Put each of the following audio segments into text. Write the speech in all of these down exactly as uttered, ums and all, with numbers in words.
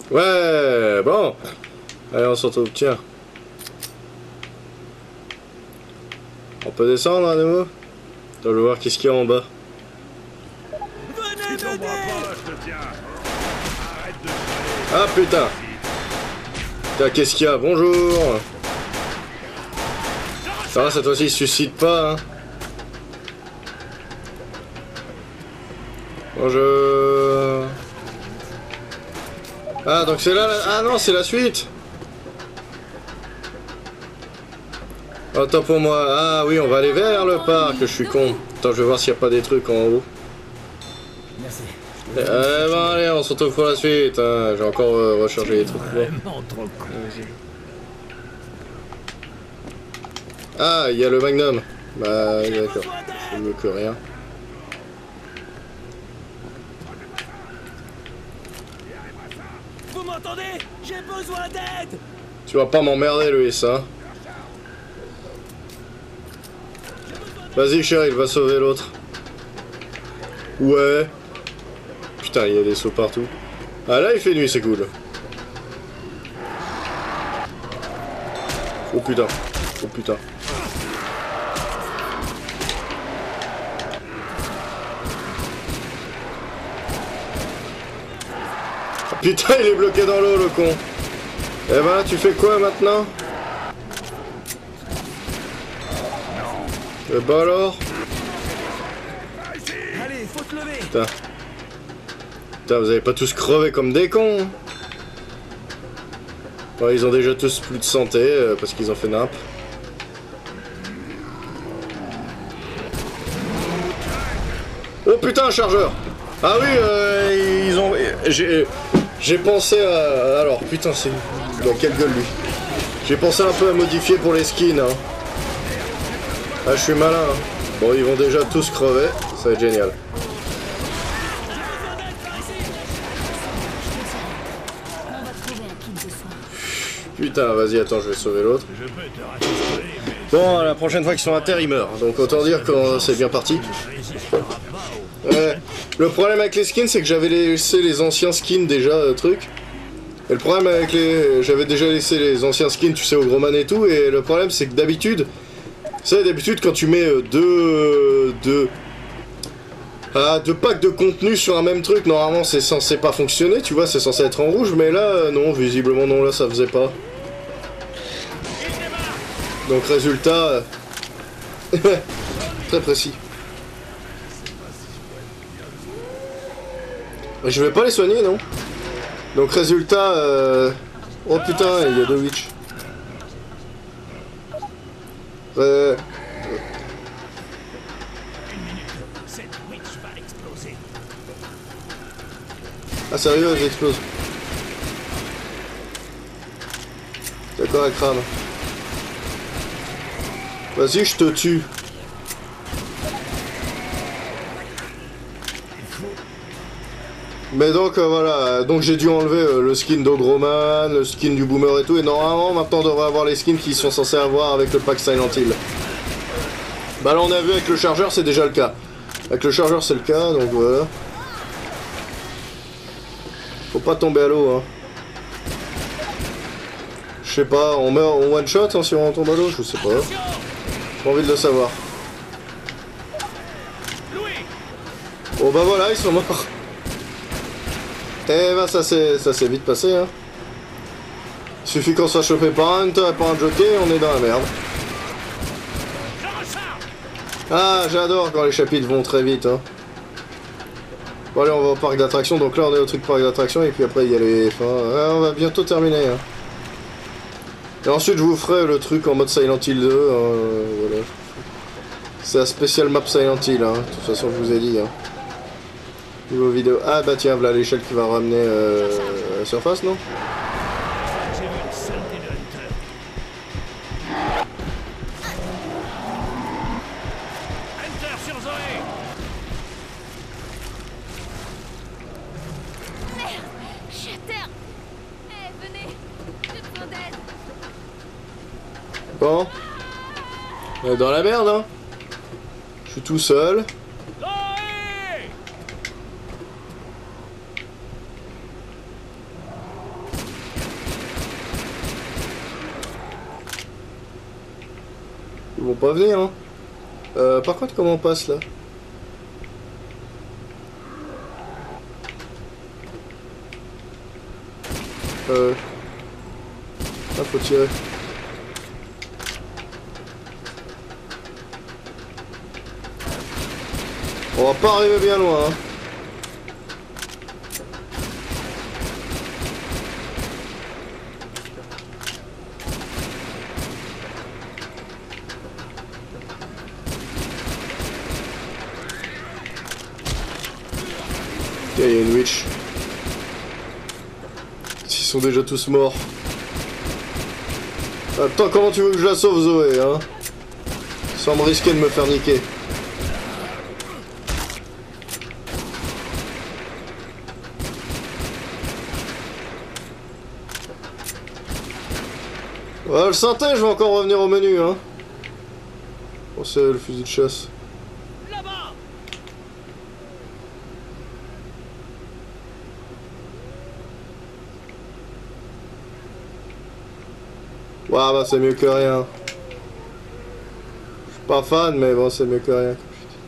Ouais, bon. Allez, on se retrouve. Tiens. On peut descendre à nouveau? Je veux voir qu'est-ce qu'il y a en bas. Ah putain. Putain, qu'est-ce qu'il y a? Bonjour. Ça va, cette fois-ci, il se suicide pas, hein. Bonjour. Ah, donc c'est là, là... Ah non, c'est la suite. Attends pour moi. Ah oui, on va aller vers le parc, je suis con. Attends, je vais voir s'il n'y a pas des trucs en haut. Merci. Eh ben allez, on se retrouve pour la suite. Hein. J'ai encore euh, rechargé les trucs. Vraiment trop con. Ah, il y a le Magnum. Bah, d'accord. C'est mieux que rien. Vous m'entendez? J'ai besoin d'aide. Tu vas pas m'emmerder, lui, ça. Vas-y, chérie, il va sauver l'autre. Ouais. Putain, il y a des sauts partout. Ah, là, il fait nuit, c'est cool. Oh putain. Oh putain. Oh, putain, il est bloqué dans l'eau, le con. Eh ben, tu fais quoi maintenant? Eh ben alors? Allez, faut te lever. Putain. Putain, vous avez pas tous crevé comme des cons. Bon, ils ont déjà tous plus de santé euh, parce qu'ils ont fait nappe. Oh putain, un chargeur. Ah oui, euh, ils ont... J'ai j'ai pensé à... Alors, putain, c'est... Dans quelle gueule, lui? J'ai pensé un peu à modifier pour les skins, hein. Ah, je suis malin, hein. Bon, ils vont déjà tous crever. Ça va être génial. Putain, vas-y, attends, je vais sauver l'autre. Bon, la prochaine fois qu'ils sont à terre, ils meurent. Donc autant dire que c'est bien parti. Euh, le problème avec les skins, c'est que j'avais laissé les anciens skins déjà, euh, truc. Et le problème avec les... J'avais déjà laissé les anciens skins, tu sais, au gros man et tout. Et le problème, c'est que d'habitude... Tu sais, d'habitude, quand tu mets euh, deux... deux... Ah, deux packs de contenu sur un même truc, normalement, c'est censé pas fonctionner, tu vois, c'est censé être en rouge. Mais là, euh, non, visiblement, non, là, ça faisait pas. Donc résultat, euh... très précis. Je vais pas les soigner, non? Donc résultat, euh... oh putain, il y a deux witch. Euh... Ah sérieux, elles explosent. D'accord, elle crame. Vas-y, je te tue. Mais donc euh, voilà, donc j'ai dû enlever euh, le skin d'Ogroman, le skin du Boomer et tout, et normalement maintenant on devrait avoir les skins qui sont censés avoir avec le pack Silent Hill. Bah là on a vu avec le chargeur, c'est déjà le cas. Avec le chargeur c'est le cas, donc voilà. Faut pas tomber à l'eau, hein. Je sais pas, on meurt en one shot hein, si on tombe à l'eau, je sais pas. J'ai envie de le savoir. Bon bah voilà, ils sont morts. Eh ben ça s'est ça s'est vite passé hein. Il suffit qu'on soit chopé par un hunter et par un jockey, on est dans la merde. Ah j'adore quand les chapitres vont très vite hein. Bon allez on va au parc d'attractions, donc là on est au truc parc d'attractions et puis après il y a les fins. Ah, on va bientôt terminer hein. Et ensuite je vous ferai le truc en mode Silent Hill deux, hein, voilà. C'est la spéciale map Silent Hill hein, de toute façon je vous ai dit hein. Niveau vidéo. Ah bah tiens, voilà l'échelle qui va ramener euh, à la surface, non? Bon. On est dans la merde, hein. Je suis tout seul. Ils vont pas venir, hein. Euh, par contre, comment on passe, là? Euh... Ah, faut tirer. On va pas arriver bien loin, hein. Il y a une witch. Ils sont déjà tous morts. Attends, comment tu veux que je la sauve, Zoé, hein? Sans me risquer de me faire niquer. Ouais, le synthé, je vais encore revenir au menu, hein. Oh, c'est le fusil de chasse. Ouais, bah c'est mieux que rien. Je suis pas fan, mais bon, c'est mieux que rien.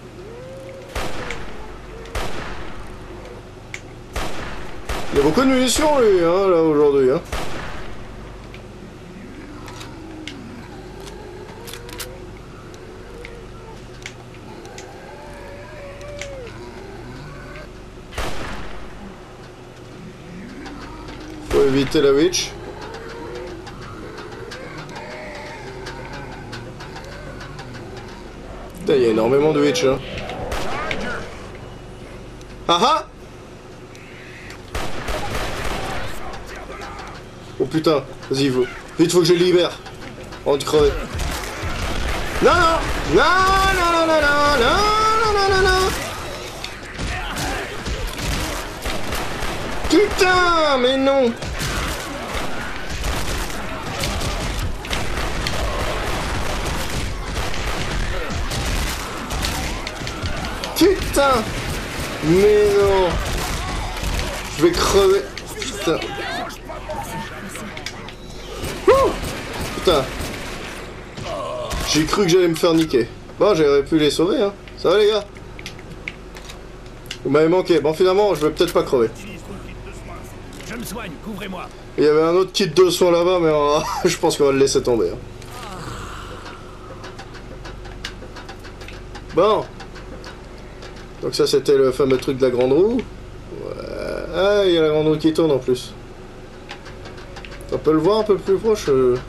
Il y a beaucoup de munitions, lui, hein, là, aujourd'hui, hein. Faut éviter la witch. Il y a énormément de witch, hein. Ah ah! Oh putain, vas-y, faut... vite, faut que je les libère. On te crever. Non, non! Non, non, non, non, non, non, non, non, non! Putain, mais non! Putain! Mais non! Je vais crever! Putain! Ouh! Putain! J'ai cru que j'allais me faire niquer. Bon, j'aurais pu les sauver, hein. Ça va, les gars? Vous m'avez manqué. Bon, finalement, je vais peut-être pas crever. Je me soigne, couvrez-moi. Il y avait un autre kit de soins là-bas, mais on va... je pense qu'on va le laisser tomber. Hein. Bon. Donc ça, c'était le fameux truc de la grande roue. Ouais. Ah, il y a la grande roue qui tourne en plus. On peut le voir un peu plus proche. Euh...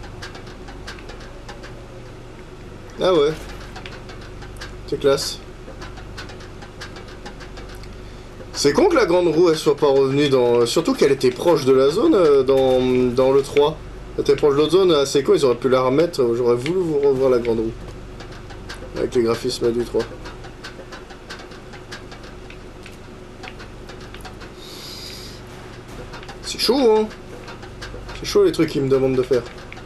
Ah ouais. C'est classe. C'est con que la grande roue elle soit pas revenue dans... Surtout qu'elle était proche de la zone euh, dans, dans le trois. Elle était proche de l'autre zone, c'est con, ils auraient pu la remettre. J'aurais voulu vous revoir la grande roue. Avec les graphismes du trois. C'est chaud, hein. C'est chaud les trucs qu'ils me demandent de faire.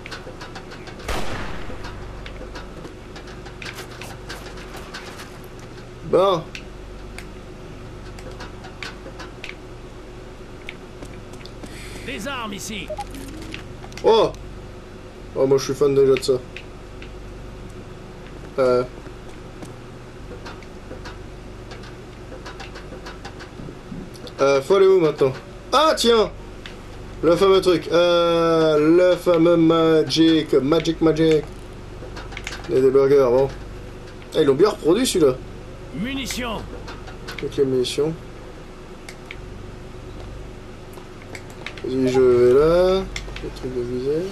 Bon. Des armes ici. Oh. Oh, moi je suis fan déjà de ça. Euh... Euh, faut aller où maintenant? Ah tiens! Le fameux truc. Euh, le fameux Magic. Magic Magic. Il y a des burgers, bon. Ah, ils l'ont bien reproduit celui-là. Munitions. Avec les munitions. Vas-y, je vais là. Les trucs de visée.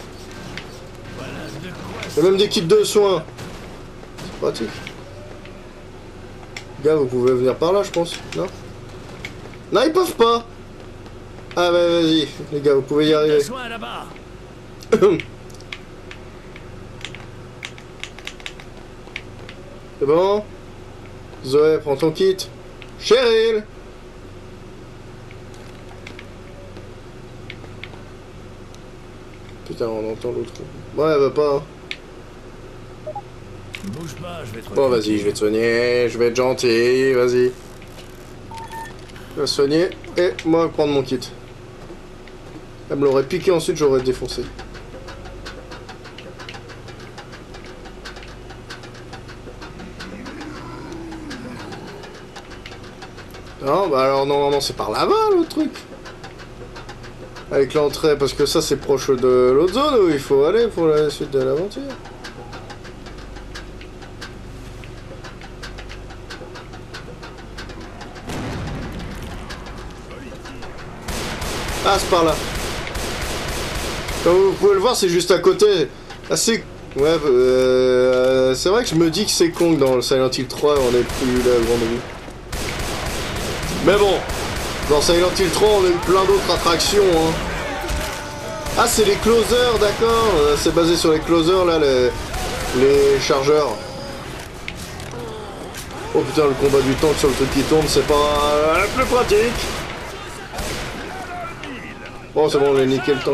Il y a même des kits de soins. C'est pratique. Gars, vous pouvez venir par là, je pense. Non? Non, ils peuvent pas. Ah bah vas-y, les gars, vous pouvez y arriver. Soins là-bas. C'est bon? Zoé, prends ton kit. Cheryl! Putain, on entend l'autre. Ouais, elle va pas. Hein. Bouge pas, je vais te Bon, vas-y, je vais te soigner. Je vais être gentil, vas-y. Je vais soigner et moi, je vais prendre mon kit. Elle me l'aurait piqué ensuite, j'aurais défoncé. Non, bah alors normalement c'est par là-bas le truc. Avec l'entrée, parce que ça c'est proche de l'autre zone où il faut aller pour la suite de l'aventure. Ah, c'est par là. Comme vous pouvez le voir, c'est juste à côté. Assez... Ouais, euh, c'est vrai que je me dis que c'est con que dans le Silent Hill trois, on n'est plus la grande roue. Mais bon, dans Silent Hill trois, on a eu plein d'autres attractions. Hein. Ah, c'est les closers, d'accord. Euh, c'est basé sur les closers, là, les, les chargeurs. Oh putain, le combat du tank sur le truc qui tourne, c'est pas euh, le plus pratique. Bon, c'est bon, on a niqué le tank.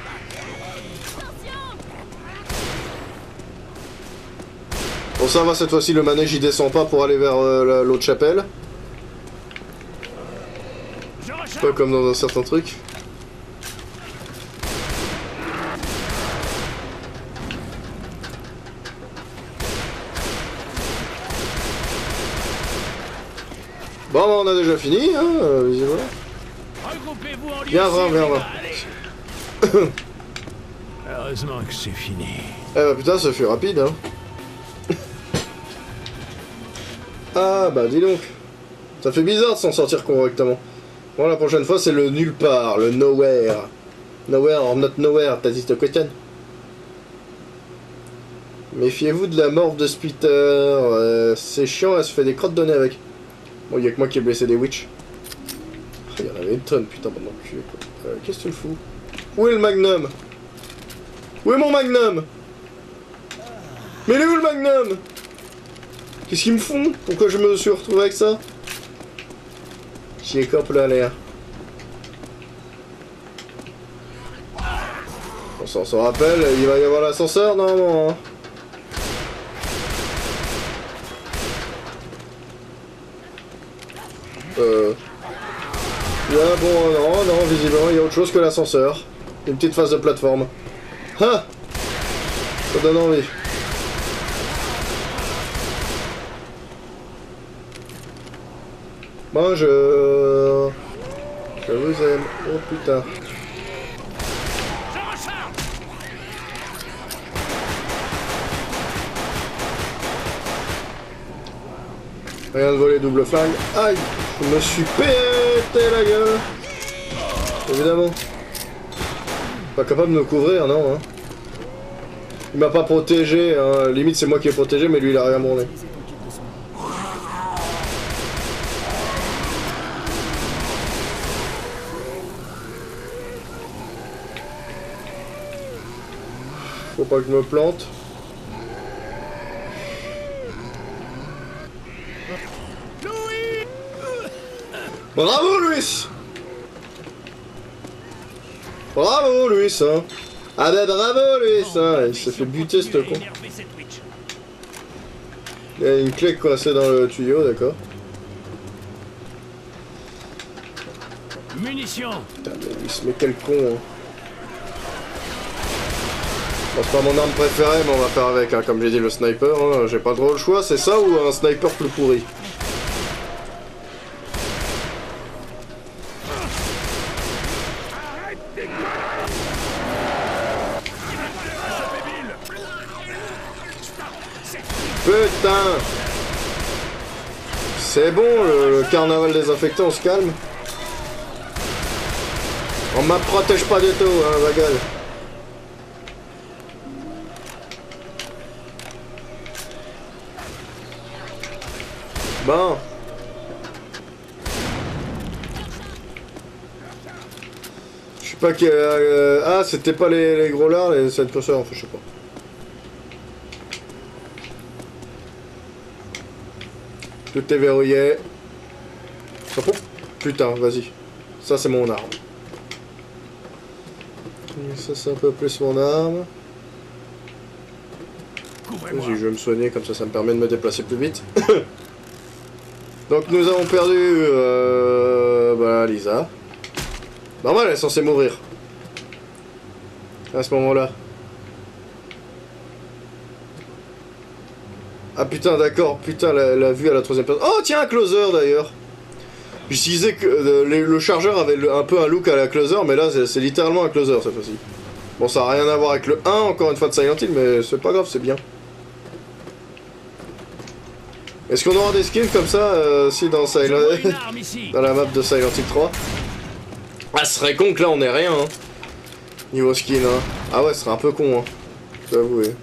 Bon, ça va, cette fois-ci, le manège, il descend pas pour aller vers euh, l'autre chapelle. Pas comme dans un certain truc. Bon, on a déjà fini, hein, euh, visiblement. Viens, viens, viens, viens. Heureusement que c'est fini. Eh bah putain, ça fut rapide, hein. Ah bah dis donc. Ça fait bizarre de s'en sortir correctement. Bon, la prochaine fois, c'est le nulle part, le nowhere. Nowhere or not nowhere, t'as dit ce question. Méfiez-vous de la morve de Splitter. Euh, c'est chiant, elle se fait des crottes de nez avec. Bon, y'a que moi qui ai blessé des witch. Il y en avait une tonne, putain, bon enculé, quoi. Euh, Qu'est-ce que tu le fous? Où est le magnum? Où est mon magnum? Mais il est où le magnum? Qu'est-ce qu'ils me font? Pourquoi je me suis retrouvé avec ça? J'y ai cop là, l'air. On s'en se rappelle, il va y avoir l'ascenseur normalement. Hein. Euh... Ouais, bon, non, non, visiblement, il y a autre chose que l'ascenseur. Une petite phase de plateforme. Ah! Ça donne envie. Moi, je... Je vous aime. Oh, putain. Rien de voler double flingue. Aïe! Je me suis pété la gueule! Évidemment. Pas capable de me couvrir, non, hein. Il m'a pas protégé, hein. Limite c'est moi qui ai protégé, mais lui il a rien branlé. Faut pas que je me plante. Bravo, Louis! Bravo, Louis, hein! Ah bah bravo, Louis, hein! Il s'est fait buter, ce con. Il y a une clé coincée dans le tuyau, d'accord. Munitions! Putain, mais Louis, mais quel con, hein! Bon, c'est pas mon arme préférée, mais on va faire avec, hein. Comme j'ai dit, le sniper, hein. J'ai pas trop le choix, c'est ça ou un sniper plus pourri? Putain! C'est bon, le, le carnaval des infectés, on se calme. On m'a protège pas du tout, hein, ma gueule. Bon. Je sais pas que... Euh, ah, c'était pas les, les gros lards, les sept curseurs, enfin, je sais pas. Tout est verrouillé. Oh, putain, vas-y. Ça, c'est mon arme. Et ça, c'est un peu plus mon arme. Vas-y, je vais me soigner, comme ça, ça me permet de me déplacer plus vite. Donc, nous avons perdu... Euh, bah, Lisa. Normal, elle est censée mourir. À ce moment-là. Ah putain, d'accord, putain, la, la vue à la troisième personne. Oh tiens, un closer d'ailleurs. Puis je disais que euh, le, le chargeur avait le, un peu un look à la closer, mais là c'est littéralement un closer cette fois-ci. Bon, ça n'a rien à voir avec le un, encore une fois, de Silent Hill, mais c'est pas grave, c'est bien. Est-ce qu'on aura des skins comme ça euh, si dans Silent dans la map de Silent Hill trois? Ah, ce serait con que là on ait rien, hein. Niveau skin, hein. Ah ouais, ce serait un peu con, hein. Je dois avouer.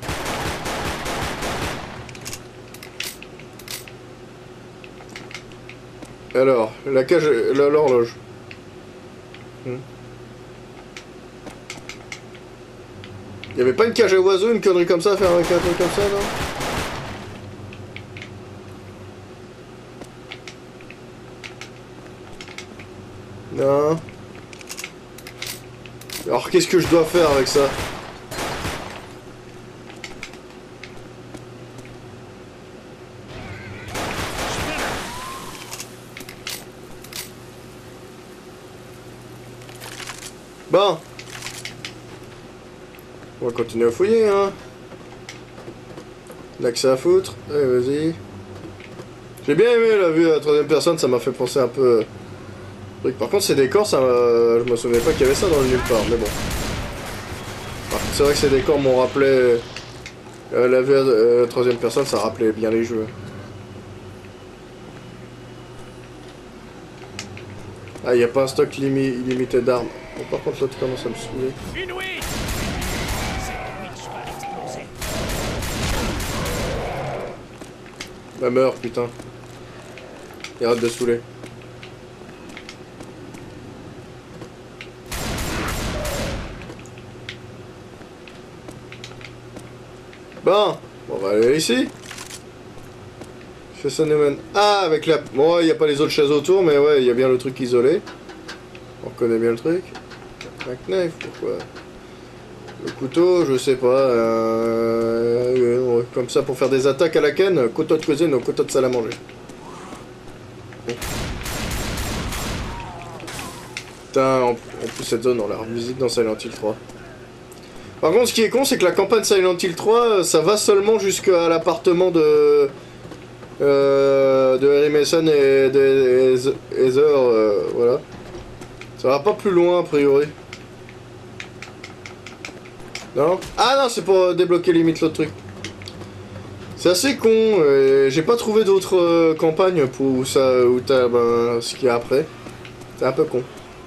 Alors, la cage, l'horloge. Hmm. Y avait pas une cage à oiseaux, une connerie comme ça, à faire avec un truc comme ça, non? Non. Alors qu'est-ce que je dois faire avec ça? Bon. On va continuer à fouiller, hein. Là que ça à foutre. Allez, vas-y. J'ai bien aimé la vue à la troisième personne, ça m'a fait penser un peu... Par contre, ces décors, ça je me souvenais pas qu'il y avait ça dans le nulle part, mais bon. C'est vrai que ces décors m'ont rappelé... Euh, la vue à la troisième personne, ça rappelait bien les jeux. Ah, il n'y a pas un stock limi illimité d'armes. Bon, par contre, l'autre commence à me saouler. Bah meurs, putain. Il arrête de saouler. Bon, on va aller ici. Ça nous mène. Ah, avec la... Bon, il n'y a pas les autres chaises autour, mais ouais, il y a bien le truc isolé. On connaît bien le truc. Un knife, pourquoi? Le couteau, je sais pas. Euh... Comme ça, pour faire des attaques à la canne. Couteau de cuisine ou couteau de salle à manger. Putain, en plus cette zone, on la revisite dans Silent Hill trois. Par contre, ce qui est con, c'est que la campagne Silent Hill trois, ça va seulement jusqu'à l'appartement de... Euh, de Harry Mason et de Heather, euh, voilà. Ça va pas plus loin, a priori. Non? Ah non, c'est pour débloquer limite l'autre truc. C'est assez con, j'ai pas trouvé d'autres euh, campagnes pour où ça, où t'as ben, ce qu'il y a après. C'est un peu con.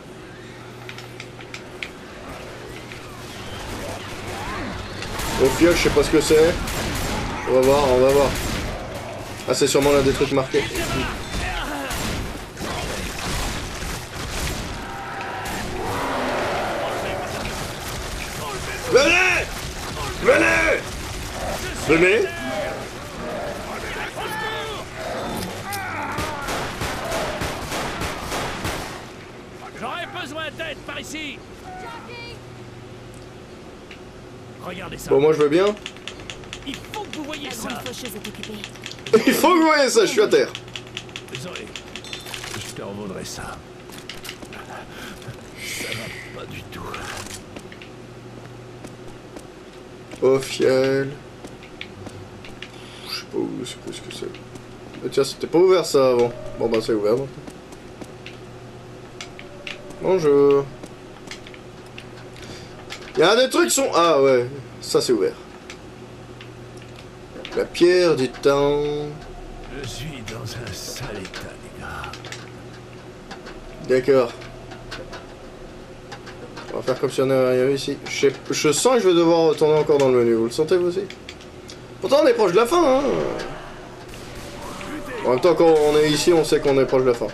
Au fiole, je sais pas ce que c'est. On va voir, on va voir. Ah, c'est sûrement l'un des trucs marqués. Venez! Venez! Venez! J'aurais besoin d'aide par ici. Regardez ça. Bon, moi je veux bien. Il faut que vous voyez ça. Il faut que vous voyez ça, je suis à terre. Désolé. Je te revaudrai ça. Ça va pas du tout. Au fiel. Je sais pas où c'est ce que c'est. Ah, tiens, c'était pas ouvert ça avant. Bon bah c'est ouvert maintenant. Bonjour. Il y a des trucs qui sont... Ah ouais, ça c'est ouvert. La pierre du temps. Je suis dans un sale état, les gars. D'accord. On va faire comme si on n'avait rien vu ici. Je, sais... je sens que je vais devoir retourner encore dans le menu. Vous le sentez vous aussi? Pourtant on est proche de la fin, hein. En même temps, quand on est ici, on sait qu'on est proche de la fin.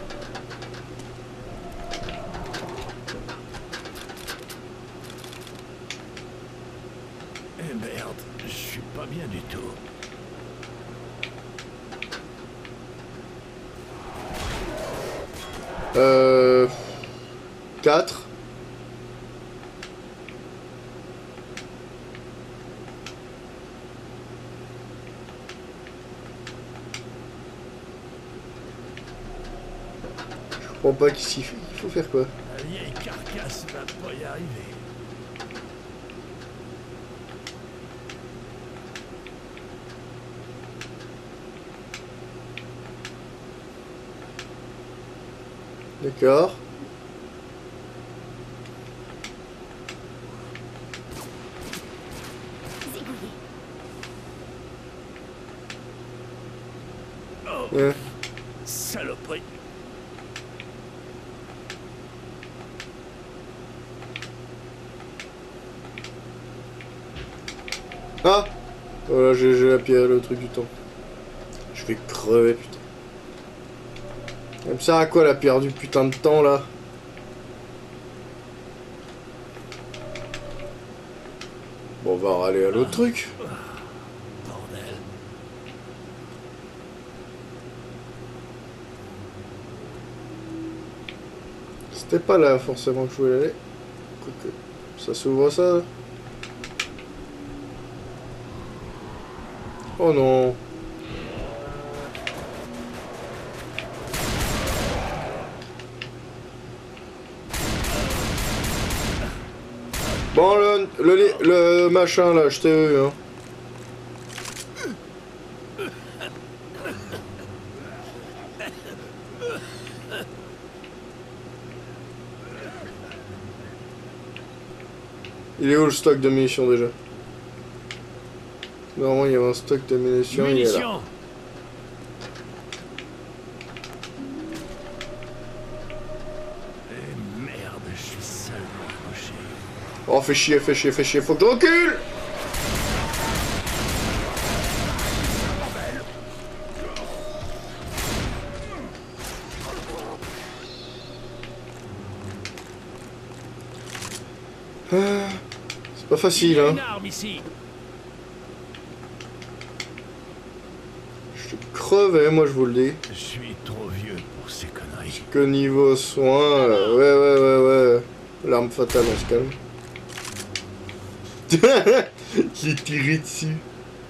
Eh merde, je suis pas bien du tout. Euh... quatre. Je comprends pas qu'ici il faut faire quoi. La vieille carcasse va pas y arriver. D'accord. Oh, Ouais. saloperie. Ah! Voilà, j'ai j'ai la pierre, le truc du temps. Je vais crever, putain. Elle me sert à quoi la pierre du putain de temps, là? Bon, on va aller à l'autre truc. Bordel. C'était pas là, forcément, que je voulais aller. Quoique, ça s'ouvre, ça? Oh non. Bon, le, le, le machin, là, je t'ai eu, hein. Il est où le stock de munitions, déjà? Normalement, il y avait un stock de munitions, il est là. Munitions. Eh merde, je suis salement accroché. Oh, fais chier, fais chier, fais chier, faut que je recule! Ah, c'est pas Il facile, y a hein. une arme ici. Je suis crevé, moi, je vous le dis. Je suis trop vieux pour ces conneries. Que niveau soins, euh, ouais, ouais, ouais, ouais. L'arme fatale, on se calme. J'ai tiré dessus.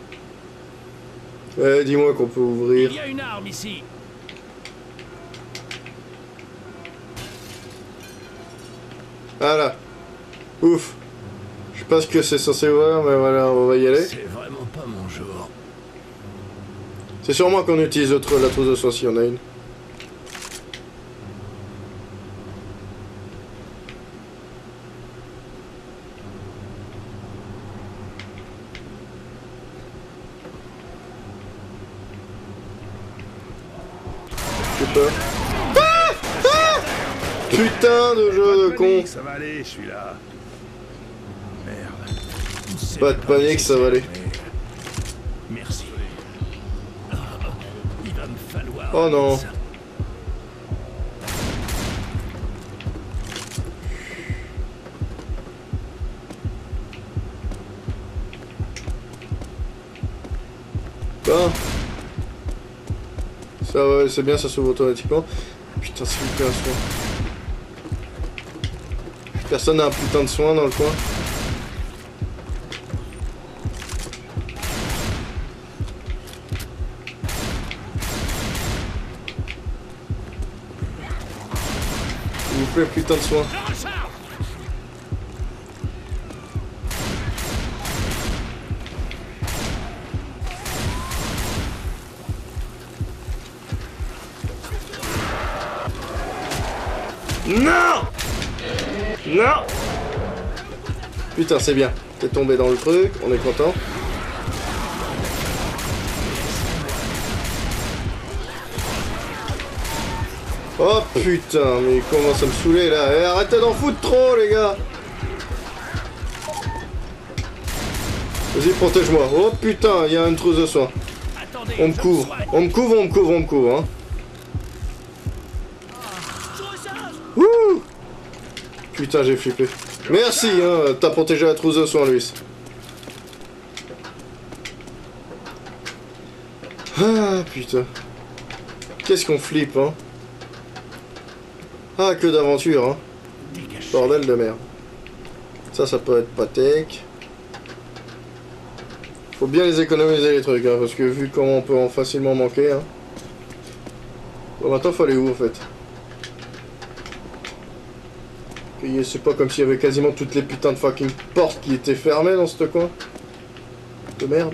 Ouais, dis-moi qu'on peut ouvrir. Il y a une arme ici. Voilà. Ouf. Je sais pas ce que c'est censé voir, mais voilà, on va y aller. C'est vraiment pas mon jour. C'est sûrement qu'on utilise autre, la trousse de soins s'il y en a une. J'ai peur. Ah ah Putain de jeu de con. Ça va aller, je suis là. Merde. C'est Pas de panique, ça va aller. Merci. Il va me falloir. Oh non. ça. Bon. Ça va, c'est bien, ça s'ouvre automatiquement. Putain, c'est plus un soin. Personne n'a un putain de soin dans le coin. S'il vous plaît, putain de soin. Je recharge. Non! Non! Putain, c'est bien. T'es tombé dans le truc, on est content. Oh putain, mais il commence à me saouler là. Eh, arrêtez d'en foutre trop, les gars! Vas-y, protège-moi. Oh putain, il y a une trousse de soins. Attendez, On me je couvre. soigne. On me couvre, on me couvre, on me couvre, hein. Je recharge. Wouh! Putain, j'ai flippé. Merci, hein, t'as protégé la trousse de soins, Luis. Ah, putain. Qu'est-ce qu'on flippe, hein. Ah, que d'aventure, hein. Dégage. Bordel de merde. Ça, ça peut être pathétique. Faut bien les économiser, les trucs, hein, parce que vu comment on peut en facilement manquer, hein. Bon, maintenant, faut aller où, en fait? Et c'est pas comme s'il y avait quasiment toutes les putains de fucking portes qui étaient fermées dans ce coin. De merde.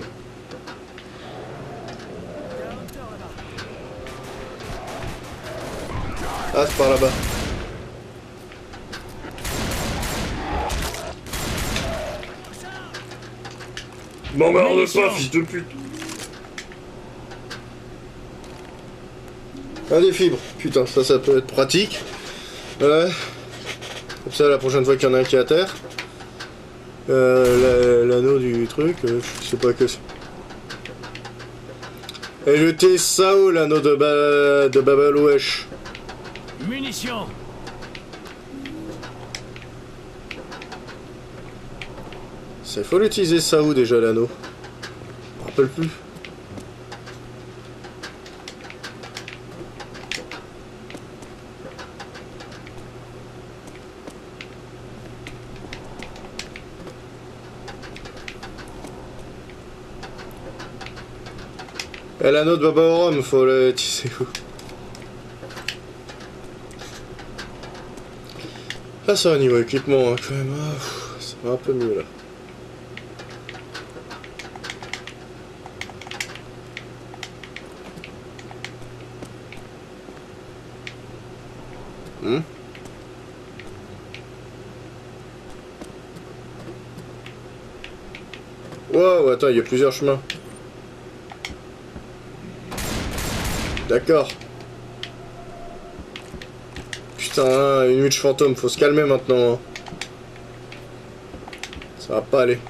passe par là-bas. M'emmerde pas, fils de pute. Ah, des fibres. Putain, ça, ça peut être pratique. Voilà. Comme ça, la prochaine fois qu'il y en a un qui est à terre. Euh, l'anneau du truc, euh, je sais pas que c'est. Et jeter ça où l'anneau de, ba de Babalouesh. Munitions. Il faut l'utiliser ça où déjà l'anneau? Je me rappelle plus. Et l'anneau de Baba Oram, faut l'utiliser où? Ah, ça va niveau équipement hein, quand même. Ah, ça va un peu mieux là. Hmm. Wow, attends, il y a plusieurs chemins. D'accord. Putain, hein, une huche fantôme, faut se calmer maintenant. Hein. Ça va pas aller.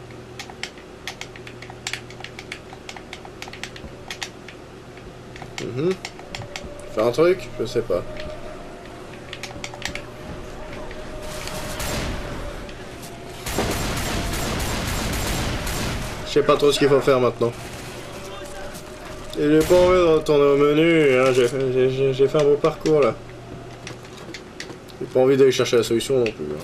Mmh. Faire un truc? Je sais pas. Je sais pas trop ce qu'il faut faire maintenant. Et j'ai pas envie de retourner au menu, hein. J'ai fait un beau parcours là. J'ai pas envie d'aller chercher la solution non plus. Hein.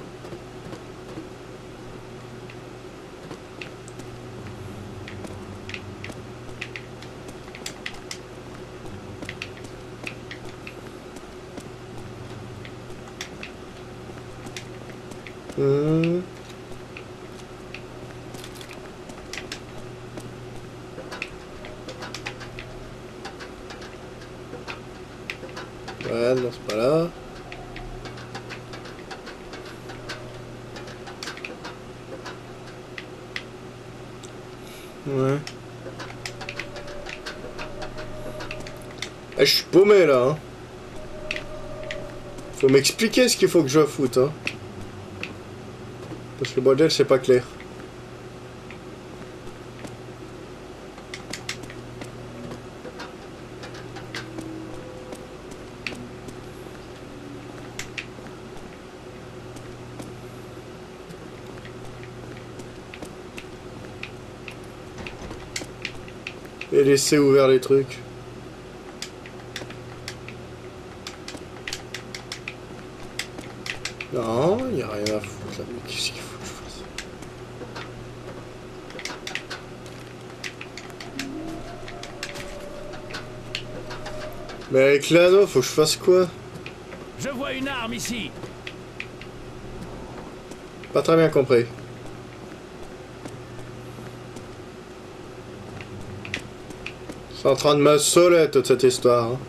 Mmh. Ouais, non, c'est pas là. Ouais. Eh, je suis paumé là. Hein. Faut m'expliquer ce qu'il faut que je foute. Hein. Parce que le modèle c'est pas clair. Et laisser ouvert les trucs. Non, il n'y a rien à foutre là. Mais qu'est-ce qu'il faut que je fasse? Mais avec l'anneau, faut que je fasse quoi? Je vois une arme ici. Pas très bien compris. C'est en train de me saouler toute cette histoire. Hein.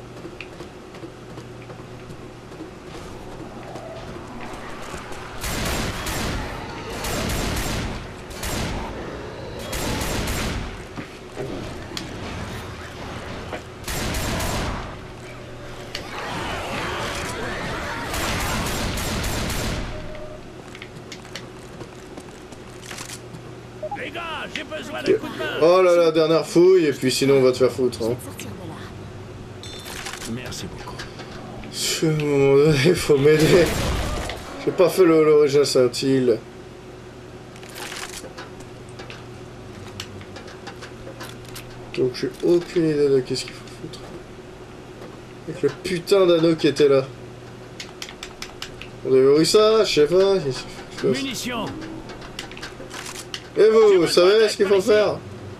Les gars, j'ai besoin d'un coup de main. Oh là là, dernière fouille, et puis sinon on va te faire foutre. Hein. Merci beaucoup. À un moment donné, il faut m'aider. J'ai pas fait le l'origine Saint-Île. Donc j'ai aucune idée de qu'est-ce qu'il faut foutre. Avec le putain d'anneau qui était là. On déverrouille ça, je sais pas. Munitions. Et vous, vous savez ce qu'il faut faire?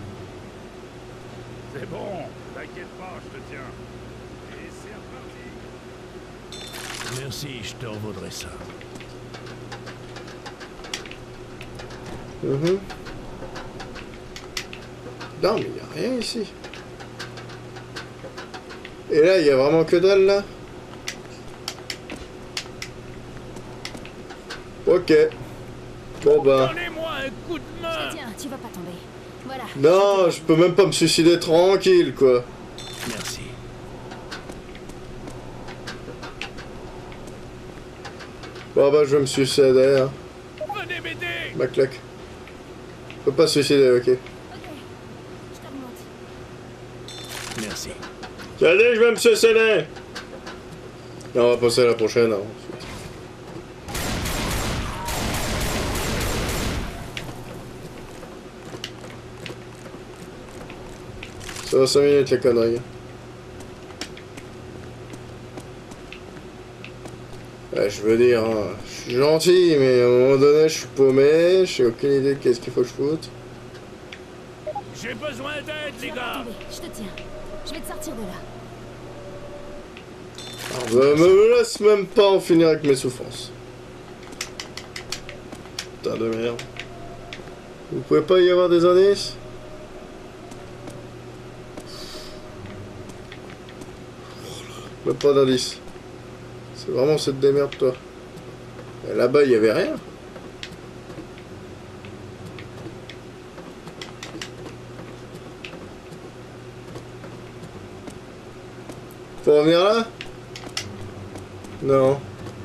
C'est bon, t'inquiète pas, je te tiens. Et c'est reparti. Merci, je te revaudrai ça. Mmh. Non, mais il n'y a rien ici. Et là, il y a vraiment que dalle là. Ok. Bon bah... Donnez-moi un coup de Je main. te tiens, tu vas pas tomber. Voilà. Non, je peux même pas me suicider tranquille, quoi. Merci. Bon bah je vais me suicider, hein. Venez m'aider. Ma claque. Je peux pas se suicider, ok. Ok. Je t'augmente. Merci. J'ai dit que je vais me suicider. Et on va passer à la prochaine, hein, ensuite. Ça va cinq minutes, la connerie. Ouais, je veux dire, hein, je suis gentil, mais à un moment donné, je suis paumé, j'ai aucune idée de qu'est-ce qu'il faut que je foute. J'ai besoin d'aide, Tu les vas pas gars. tomber. Je te tiens. Je vais te sortir de là. Alors, je me laisse même pas en finir avec mes souffrances. Putain de merde. Vous pouvez pas y avoir des indices? Même pas d'indice. C'est vraiment cette démerde, toi. Et là-bas, il y avait rien. Faut revenir là? Non.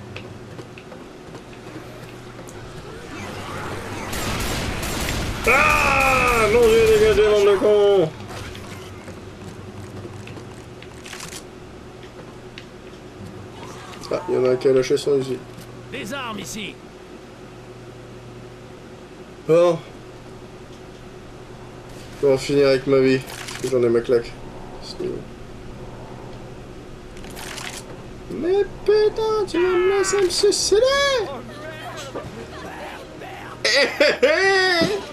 Ah non, j'ai dégagé, bande de cons. Ah, il y en a un qui a lâché son usine. Des armes ici. Bon. Je vais en finir avec ma vie. Parce que j'en ai ma claque. Mais putain, tu vas me laisser me suicider.